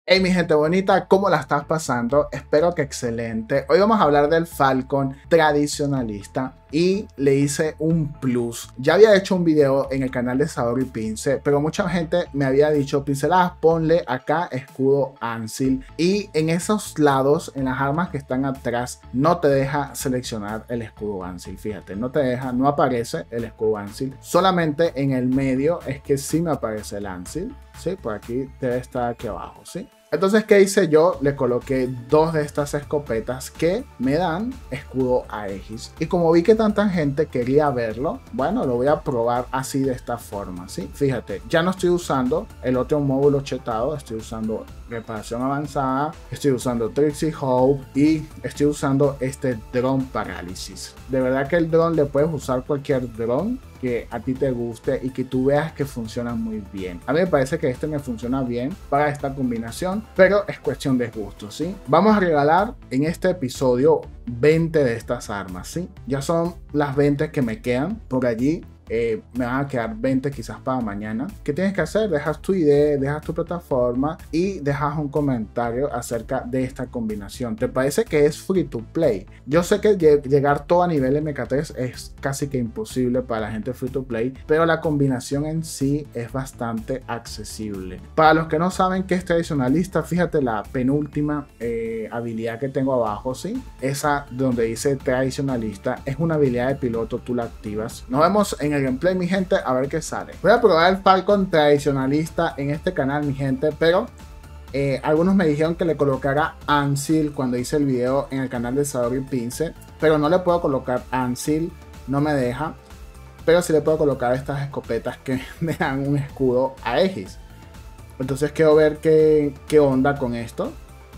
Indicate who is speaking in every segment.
Speaker 1: Hey mi gente bonita, ¿cómo la estás pasando? Espero que excelente. Hoy vamos a hablar del Falcon tradicionalista y le hice un plus. Ya había hecho un video en el canal de Sabor y Pince, pero mucha gente me había dicho, pinceladas, ponle acá escudo Ansil, y en esos lados, en las armas que están atrás, no te deja seleccionar el escudo Ansil. Fíjate, no te deja, no aparece el escudo Ansil. Solamente en el medio es que sí me aparece el Ansil. Sí, por aquí debe estar aquí abajo, ¿sí? Entonces, ¿qué hice yo? Le coloqué dos de estas escopetas que me dan escudo Aegis. Y como vi que tanta gente quería verlo, bueno, lo voy a probar así de esta forma, ¿sí? Fíjate, ya no estoy usando el otro módulo chetado, estoy usando reparación avanzada, estoy usando Trixie Hope y estoy usando este dron parálisis. De verdad que el dron le puedes usar cualquier dron que a ti te guste y que tú veas que funciona muy bien. A mí me parece que este me funciona bien para esta combinación, pero es cuestión de gusto, ¿sí? Vamos a regalar en este episodio 20 de estas armas, ¿sí? Ya son las 20 que me quedan por allí. Me van a quedar 20 quizás para mañana. ¿Qué tienes que hacer? Dejas tu ID, dejas tu plataforma y dejas un comentario acerca de esta combinación. ¿Te parece que es free to play? Yo sé que llegar todo a nivel MK3 es casi que imposible para la gente free to play, pero la combinación en sí es bastante accesible. Para los que no saben qué es tradicionalista, fíjate la penúltima habilidad que tengo abajo, ¿sí? Esa donde dice tradicionalista es una habilidad de piloto, tú la activas. Nos vemos en el gameplay, mi gente, a ver qué sale. Voy a probar el Falcon tradicionalista en este canal, mi gente, pero algunos me dijeron que le colocara Ansil cuando hice el video en el canal de Sabor y Pince, pero no le puedo colocar Ansil, no me deja, pero sí le puedo colocar estas escopetas que me dan un escudo Aegis. Entonces quiero ver qué onda con esto,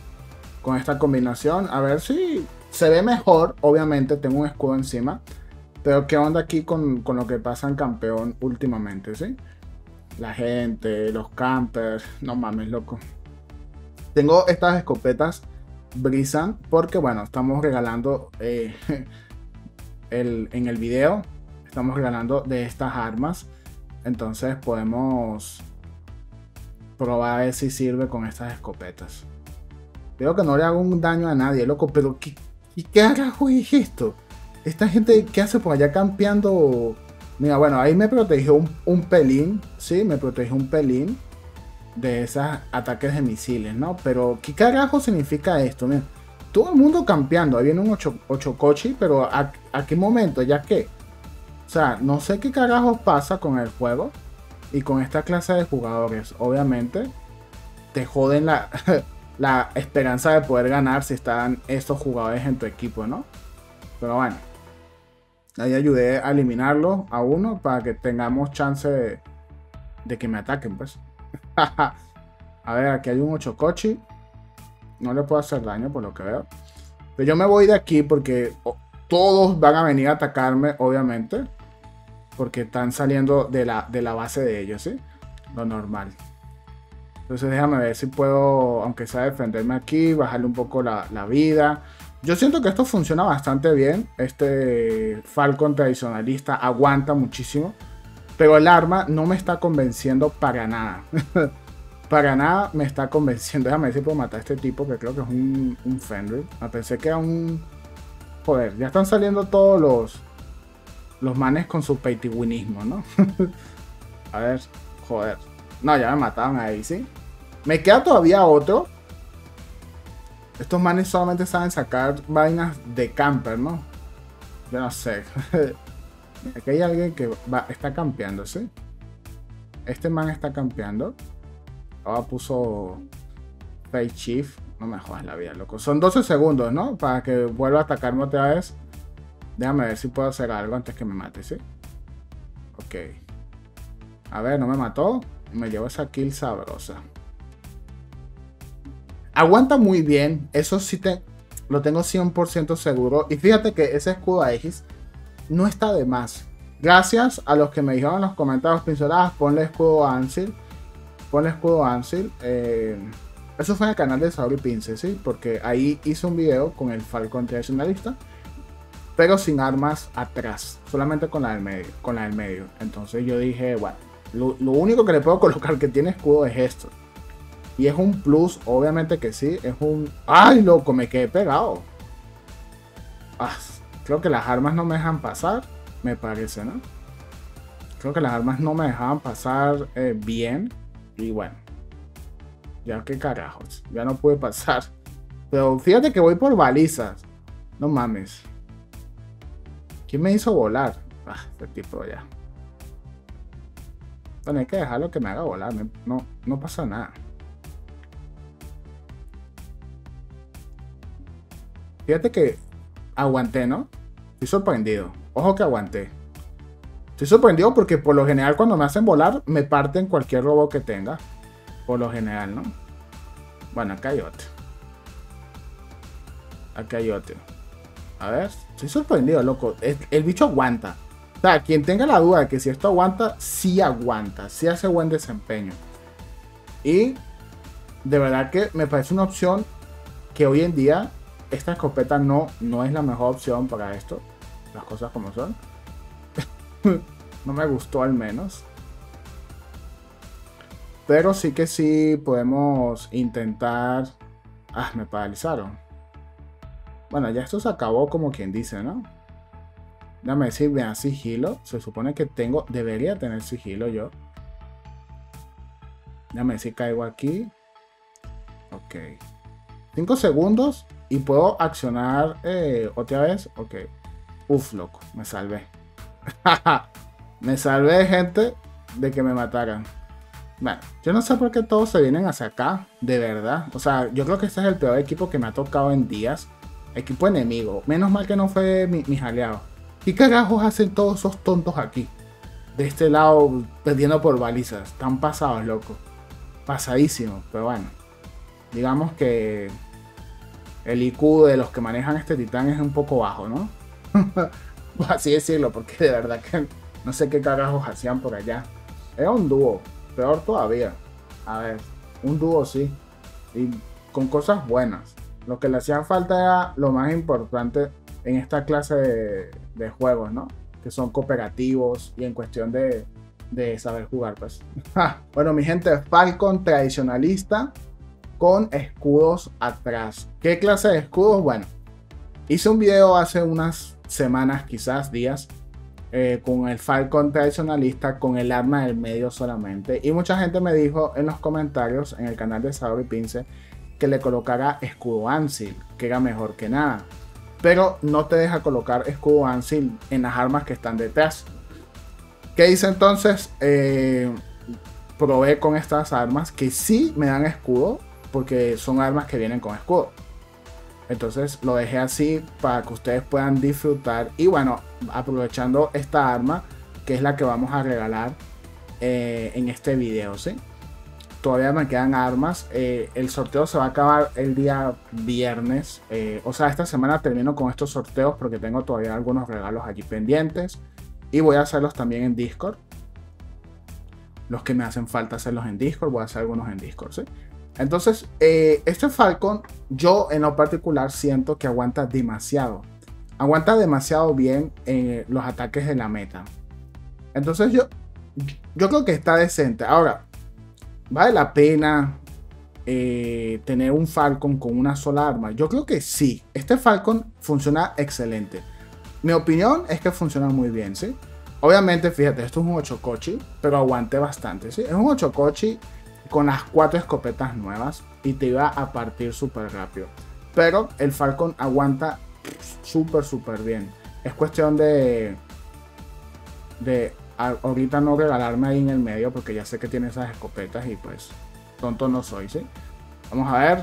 Speaker 1: con esta combinación, a ver si se ve mejor. Obviamente tengo un escudo encima, pero qué onda aquí con lo que pasa en campeón últimamente, ¿sí? La gente, los campers, no mames, loco. Tengo estas escopetas Brisan porque, bueno, estamos regalando en el video, estamos regalando de estas armas. Entonces podemos probar a ver si sirve con estas escopetas. Creo que no le hago un daño a nadie, loco, pero ¿qué carajo es esto? Esta gente, ¿qué hace por allá campeando? Mira, bueno, ahí me protegió un pelín, sí, me protegió un pelín de esos ataques de misiles, ¿no? Pero ¿qué carajo significa esto? Mira, todo el mundo campeando, ahí viene un 8 cochi, pero ¿a qué momento? ¿Ya qué? O sea, no sé qué carajo pasa con el juego y con esta clase de jugadores. Obviamente, te joden la esperanza de poder ganar si están estos jugadores en tu equipo, ¿no? Pero bueno, ahí ayudé a eliminarlo a uno para que tengamos chance de que me ataquen, pues. A ver, aquí hay un 8 cochi. No le puedo hacer daño por lo que veo. Pero yo me voy de aquí porque todos van a venir a atacarme, obviamente. Porque están saliendo de la base de ellos, ¿sí? Lo normal. Entonces déjame ver si puedo, aunque sea defenderme aquí, bajarle un poco la vida. Yo siento que esto funciona bastante bien. Este Falcon tradicionalista aguanta muchísimo. Pero el arma no me está convenciendo para nada. Para nada me está convenciendo. Déjame ver si puedo matar a este tipo, que creo que es un Fenrir. Pensé que era un... Joder, ya están saliendo todos los manes con su peitiwinismo, ¿no? A ver, joder. No, ya me mataron ahí, ¿sí? Me queda todavía otro. Estos manes solamente saben sacar vainas de camper, ¿no? Yo no sé. Aquí hay alguien que está campeando, ¿sí? Este man está campeando. Ahora puso Fake Chief. No me jodas la vida, loco. Son 12 segundos, ¿no? Para que vuelva a atacarme otra vez. Déjame ver si puedo hacer algo antes que me mate, ¿sí? Ok. A ver, no me mató. Me llevo esa kill sabrosa. Aguanta muy bien. Eso sí lo tengo 100% seguro. Y fíjate que ese escudo Aegis no está de más. Gracias a los que me dijeron en los comentarios, pinceladas, ponle escudo Ansil. Ponle escudo Ansil. Eso fue en el canal de Sabor y Pince, ¿sí? Porque ahí hice un video con el Falcon tradicionalista, pero sin armas atrás, solamente con la del medio. Entonces yo dije, bueno, lo único que le puedo colocar que tiene escudo es esto. Y es un plus, obviamente que sí. Es un... ¡Ay, loco! Me quedé pegado. Ah, creo que las armas no me dejan pasar. Me parece, ¿no? Creo que las armas no me dejaban pasar bien. Y bueno. Ya qué carajos. Ya no pude pasar. Pero fíjate que voy por balizas. No mames. ¿Quién me hizo volar? Ah, este tipo ya. Bueno, hay que dejarlo que me haga volar. No pasa nada. Fíjate que aguanté, ¿no? Estoy sorprendido. Ojo que aguanté. Estoy sorprendido porque por lo general cuando me hacen volar me parten cualquier robot que tenga. Por lo general, ¿no? Bueno, acá hay otro. Acá hay otro. A ver, estoy sorprendido, loco. El bicho aguanta. O sea, quien tenga la duda de que si esto aguanta, sí aguanta. Sí hace buen desempeño. Y de verdad que me parece una opción que hoy en día esta escopeta no es la mejor opción para esto. Las cosas como son. No me gustó al menos. Pero sí que sí podemos intentar... Ah, me paralizaron. Bueno, ya esto se acabó como quien dice, ¿no? Déjame decir, vean, sigilo. Se supone que debería tener sigilo yo. Déjame decir, caigo aquí. Ok. 5 segundos y puedo accionar otra vez. Ok. Uf, loco, me salvé. Me salvé, gente, de que me mataran. Bueno, yo no sé por qué todos se vienen hacia acá, de verdad. O sea, yo creo que este es el peor equipo que me ha tocado en días. Equipo enemigo. Menos mal que no fue mis aliados. ¿Qué carajos hacen todos esos tontos aquí? De este lado, perdiendo por balizas. Están pasados, loco. Pasadísimos, pero bueno. Digamos que el IQ de los que manejan este titán es un poco bajo, ¿no? Por así decirlo, porque de verdad que no sé qué carajos hacían por allá. Era un dúo. Peor todavía. A ver, un dúo sí. Y con cosas buenas. Lo que le hacía falta era lo más importante en esta clase de juegos, ¿no? Que son cooperativos y en cuestión de saber jugar, pues. Bueno, mi gente, Falcon tradicionalista con escudos atrás. ¿Qué clase de escudos? Bueno, hice un video hace unas semanas, quizás días, con el Falcon tradicionalista con el arma del medio solamente, y mucha gente me dijo en los comentarios en el canal de Sabor y Pince que le colocara escudo Ansil, que era mejor que nada, pero no te deja colocar escudo Ansil en las armas que están detrás. ¿Qué hice entonces? Probé con estas armas que sí me dan escudo, porque son armas que vienen con escudo. Entonces lo dejé así para que ustedes puedan disfrutar. Y bueno, aprovechando esta arma, que es la que vamos a regalar en este video, ¿sí? Todavía me quedan armas. El sorteo se va a acabar el día viernes. O sea, esta semana termino con estos sorteos porque tengo todavía algunos regalos allí pendientes. Y voy a hacerlos también en Discord. Los que me hacen falta hacerlos en Discord, voy a hacer algunos en Discord, ¿sí? Entonces, este Falcon, yo en lo particular siento que aguanta demasiado. Aguanta demasiado bien los ataques de la meta. Entonces yo creo que está decente. Ahora, ¿vale la pena tener un Falcon con una sola arma? Yo creo que sí. Este Falcon funciona excelente. Mi opinión es que funciona muy bien, ¿sí? Obviamente, fíjate, esto es un Ochokochi, pero aguanté bastante, ¿sí? Es un Ochokochi con las 4 escopetas nuevas y te iba a partir súper rápido. Pero el Falcon aguanta súper bien. Es cuestión de ahorita no regalarme ahí en el medio porque ya sé que tiene esas escopetas y pues tonto no soy, ¿sí? Vamos a ver.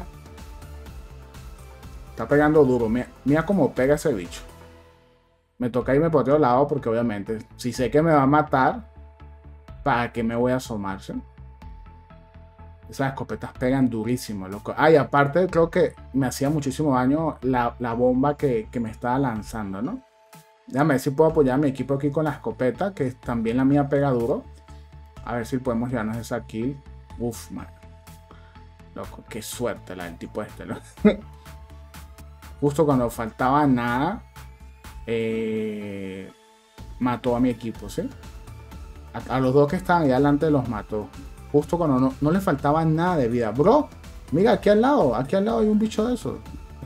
Speaker 1: Está pegando duro. Mira cómo pega ese bicho. Me toca irme por otro lado porque obviamente si sé que me va a matar, ¿para qué me voy a asomar, ¿sí? Esas escopetas pegan durísimo, loco. Ay, aparte creo que me hacía muchísimo daño la bomba que me estaba lanzando, ¿no? Déjame ver si puedo apoyar a mi equipo aquí con la escopeta, que también la mía pega duro. A ver si podemos llevarnos esa kill. Uf, man. Loco, qué suerte la del tipo este, ¿no? Justo cuando faltaba nada, mató a mi equipo, ¿sí? A los dos que estaban ahí adelante los mató. Justo cuando no le faltaba nada de vida. Bro, mira, aquí al lado hay un bicho de esos.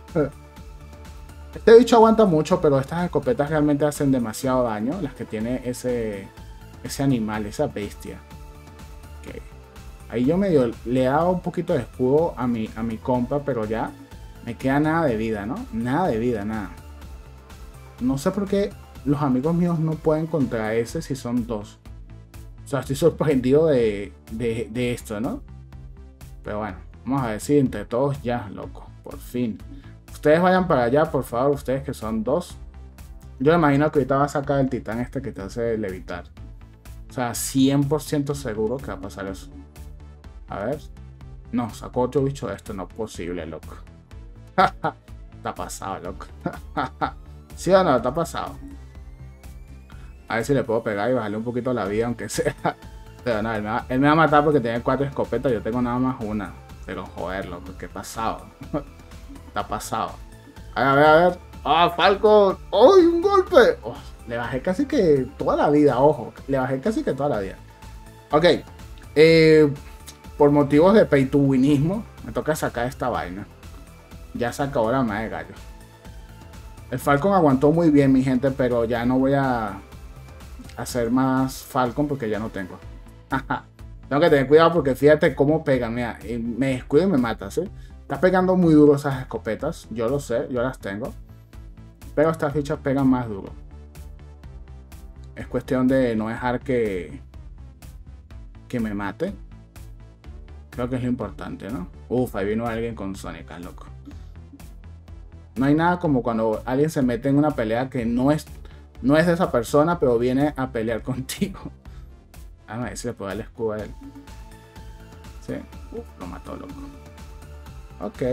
Speaker 1: Este bicho aguanta mucho, pero estas escopetas realmente hacen demasiado daño. Las que tiene ese animal, esa bestia. Okay. Ahí yo medio le he dado un poquito de escudo a mi compa, pero ya me queda nada de vida, ¿no? Nada de vida, nada. No sé por qué los amigos míos no pueden contra ese si son dos. O sea, estoy sorprendido de esto, ¿no? Pero bueno, vamos a ver si entre todos ya, loco. Por fin. Ustedes vayan para allá, por favor. Ustedes que son dos. Yo me imagino que ahorita va a sacar el titán este que te hace levitar. O sea, 100% seguro que va a pasar eso. A ver. No, sacó otro bicho de esto. No es posible, loco. Está pasado, loco. ¿Sí o no? Está pasado. A ver si le puedo pegar y bajarle un poquito la vida, aunque sea. Pero no, él me va a matar porque tiene 4 escopetas. Yo tengo nada más una. Pero joder, loco, qué pasado. Está pasado. A ver. ¡Ah, Falcon! ¡Ay, un golpe! Oh, le bajé casi que toda la vida, ojo. Le bajé casi que toda la vida. Ok. Por motivos de pay to winismo, me toca sacar esta vaina. Ya se acabó la madre de gallo. El Falcon aguantó muy bien, mi gente, pero ya no voy a hacer más Falcon porque ya no tengo. Tengo que tener cuidado porque fíjate cómo pega. Mira, me descuido y me mata, ¿sí? Está pegando muy duro esas escopetas. Yo lo sé, yo las tengo. Pero estas fichas pegan más duro. Es cuestión de no dejar que me mate. Creo que es lo importante, ¿no? Uf, ahí vino alguien con Sónica, loco. No hay nada como cuando alguien se mete en una pelea que no es de esa persona, pero viene a pelear contigo. A ver si le puedo dar el escudo a él. Sí. Uf, lo mató, loco. Ok.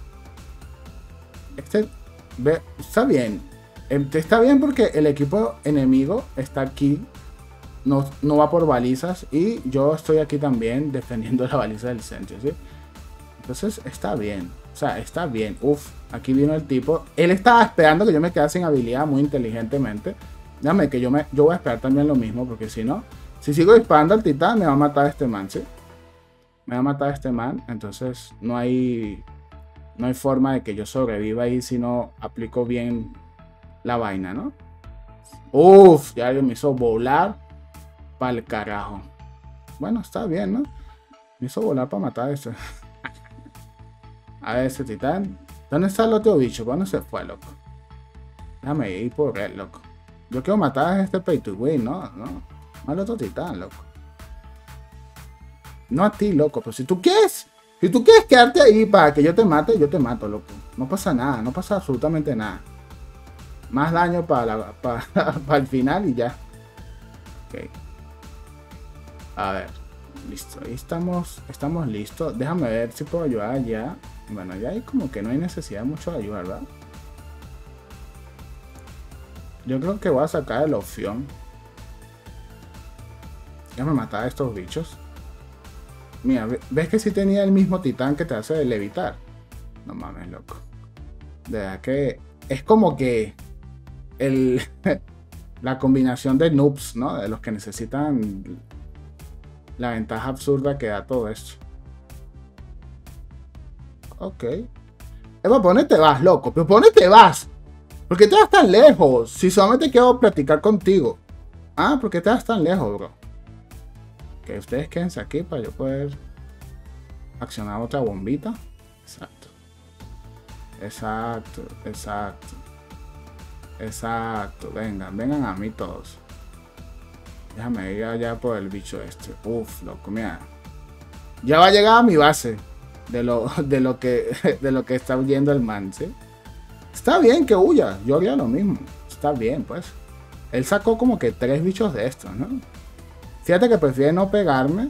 Speaker 1: Está bien. Está bien porque el equipo enemigo está aquí. No va por balizas. Y yo estoy aquí también defendiendo la baliza del centro, ¿sí? Entonces está bien. O sea, está bien. Uf, aquí vino el tipo. Él estaba esperando que yo me quedase sin habilidad muy inteligentemente. Déjame que yo voy a esperar también lo mismo. Porque si no, si sigo disparando al titán, me va a matar este man, ¿sí? Me va a matar este man. Entonces no hay forma de que yo sobreviva ahí si no aplico bien la vaina, ¿no? Uf, ya alguien me hizo volar para el carajo. Bueno, está bien, ¿no? Me hizo volar para matar a ese. A ver, ese titán. ¿Dónde está el otro bicho? ¿Cuándo se fue, loco? Déjame ir por él, loco. Yo quiero matar a este pay to win, ¿no? No al otro titán, loco. No a ti, loco. Pero si tú quieres quedarte ahí para que yo te mato, loco. No pasa nada, no pasa absolutamente nada. Más daño para el final y ya. Ok. A ver. Listo. Ahí estamos listos. Déjame ver si puedo ayudar allá. Bueno, ya hay como que no hay necesidad mucho de ayudar, ¿verdad? Yo creo que voy a sacar la opción. Déjame matar a estos bichos. Mira, ¿ves que sí tenía el mismo titán que te hace levitar? No mames, loco. De verdad que es como que la combinación de noobs, ¿no? De los que necesitan la ventaja absurda que da todo esto. Ok. Eva, ¿por dónde te vas, loco? ¿Pero por dónde te vas? ¿Por qué te vas tan lejos? Si solamente quiero platicar contigo. Ah, ¿por qué te vas tan lejos, bro? Que ustedes quédense aquí para yo poder accionar otra bombita. Exacto. Vengan a mí todos. Déjame ir allá por el bicho este. Uf, loco, mira. Ya va a llegar a mi base de lo que está huyendo el man, ¿sí? Está bien que huya. Yo haría lo mismo. Está bien, pues. Él sacó como que 3 bichos de estos, ¿no? Fíjate que prefiere no pegarme.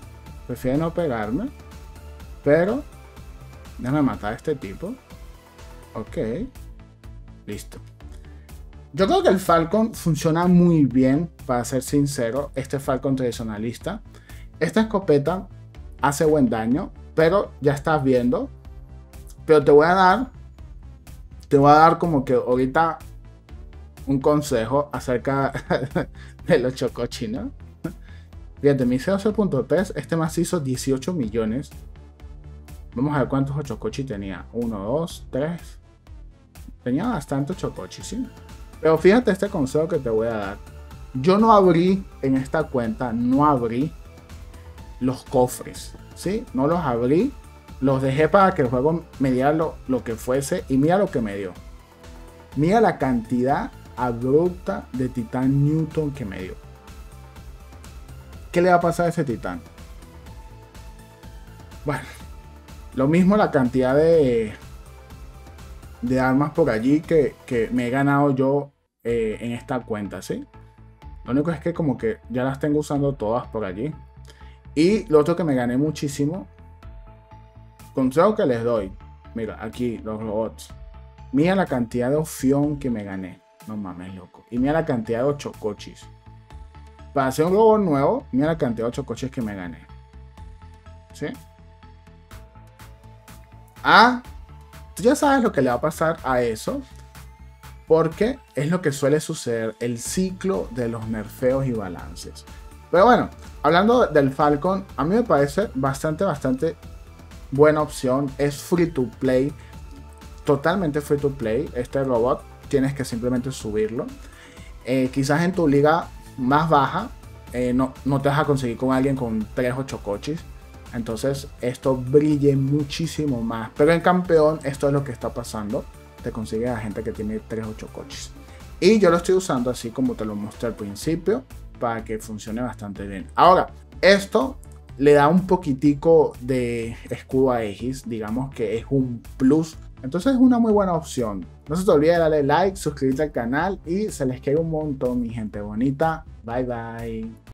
Speaker 1: Pero déjame matar a este tipo. Ok. Listo. Yo creo que el Falcon funciona muy bien, para ser sincero. Este Falcon tradicionalista. Esta escopeta hace buen daño, pero ya estás viendo. Pero te voy a dar como que ahorita un consejo acerca de los chocochinos. Fíjate, mi C12.3, este macizo 18 millones. Vamos a ver cuántos Ochocochi tenía. 1, 2, 3. Tenía bastante Ochocochi, ¿sí? Pero fíjate este consejo que te voy a dar. Yo no abrí en esta cuenta, no abrí los cofres, ¿sí? No los abrí. Los dejé para que el juego me diera lo que fuese. Y mira lo que me dio. Mira la cantidad abrupta de Titán Newton que me dio. ¿Qué le va a pasar a ese Titán? Bueno, lo mismo la cantidad de armas por allí que me he ganado yo en esta cuenta, ¿sí? Lo único es que como que ya las tengo usando todas por allí. Y lo otro que me gané muchísimo, consejo que les doy, mira, aquí los robots. Mira la cantidad de opción que me gané. No mames, loco. Y mira la cantidad de Ochocochis. Para hacer un robot nuevo, mira la cantidad de Ochocochis que me gané. ¿Sí? Tú ya sabes lo que le va a pasar a eso. Porque es lo que suele suceder, el ciclo de los nerfeos y balances. Pero bueno, hablando del Falcon, a mí me parece bastante buena opción. Es free to play. Totalmente free to play. Este robot tienes que simplemente subirlo. Quizás en tu liga más baja no te vas a conseguir con alguien con 3 Ochocochis. Entonces esto brille muchísimo más. Pero en campeón esto es lo que está pasando. Te consigues a gente que tiene 3 Ochocochis. Y yo lo estoy usando así como te lo mostré al principio, para que funcione bastante bien. Ahora, esto le da un poquitico de escudo a Aegis. Digamos que es un plus. Entonces es una muy buena opción. No se te olvide de darle like, suscribirte al canal y se les quiere un montón, mi gente bonita. Bye bye.